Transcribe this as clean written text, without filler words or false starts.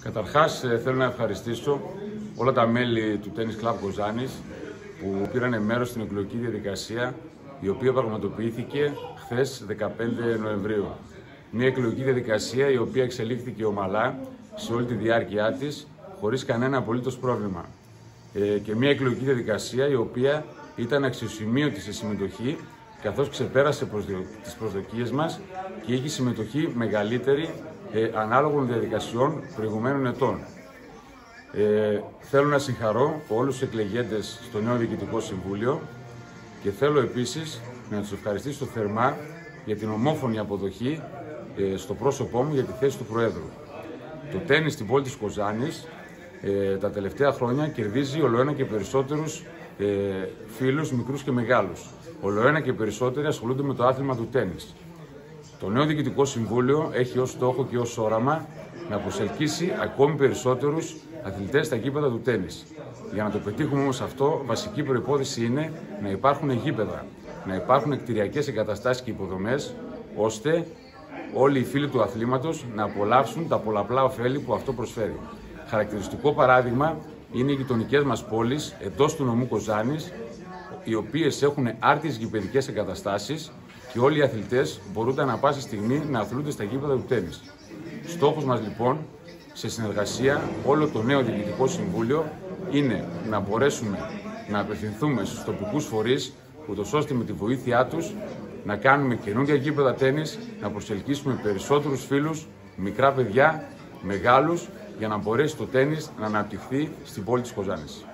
Καταρχάς θέλω να ευχαριστήσω όλα τα μέλη του Tennis Club Κοζάνης που πήραν μέρος στην εκλογική διαδικασία, η οποία πραγματοποιήθηκε χθες 15 Νοεμβρίου. Μια εκλογική διαδικασία η οποία εξελίχθηκε ομαλά σε όλη τη διάρκεια της, χωρίς κανένα απολύτως πρόβλημα. Και μια εκλογική διαδικασία η οποία ήταν αξιοσημείωτη σε συμμετοχή, καθώς ξεπέρασε τις προσδοκίες μας και είχε συμμετοχή μεγαλύτερη ανάλογων διαδικασιών προηγουμένων ετών. Θέλω να συγχαρώ όλους τους εκλεγέντες στο νέο Διοικητικό Συμβούλιο και θέλω επίσης να τους ευχαριστήσω θερμά για την ομόφωνη αποδοχή στο πρόσωπό μου για τη θέση του Προέδρου. Το τένις στην πόλη της Κοζάνης τα τελευταία χρόνια κερδίζει ολοένα και περισσότερους φίλους, μικρούς και μεγάλους. Ολοένα και περισσότεροι ασχολούνται με το άθλημα του τένις. Το νέο Διοικητικό Συμβούλιο έχει ως στόχο και ως όραμα να προσελκύσει ακόμη περισσότερους αθλητές στα γήπεδα του τένις. Για να το πετύχουμε όμως αυτό, βασική προϋπόθεση είναι να υπάρχουν γήπεδα, να υπάρχουν κτηριακές εγκαταστάσεις και υποδομές, ώστε όλοι οι φίλοι του αθλήματος να απολαύσουν τα πολλαπλά ωφέλη που αυτό προσφέρει. Χαρακτηριστικό παράδειγμα είναι οι γειτονικές μας πόλεις εντός του νομού Κοζάνης, οι οποίες έχουν άρτιες γηπεδικές εγκαταστάσεις και όλοι οι αθλητές μπορούν ανά πάσα στιγμή να αθλούνται στα γήπεδα του τένις. Στόχος μας λοιπόν, σε συνεργασία όλο το νέο Διοικητικό Συμβούλιο, είναι να μπορέσουμε να απευθυνθούμε στους τοπικούς φορείς, ούτως ώστε με τη βοήθειά τους να κάνουμε καινούργια γήπεδα τένις, να προσελκύσουμε περισσότερους φίλους, μικρά παιδιά, μεγάλους, για να μπορέσει το τένις να αναπτυχθεί στην πόλη της Κοζάνης.